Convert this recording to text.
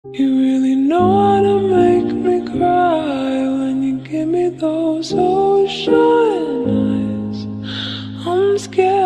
You really know how to make me cry when you give me those ocean eyes. I'm scared